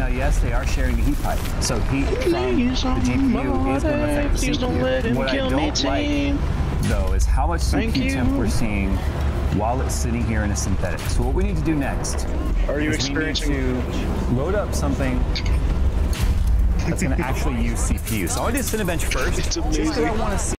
Now, yes, they are sharing a heat pipe, so heat from the GPU is going to affect the CPU. What I don't like, though, is how much CPU temp we're seeing while it's sitting here in a synthetic. So what we need to do next is we need to load up something that's going to actually use CPU. So I'm going to do Cinebench first, just because I want to see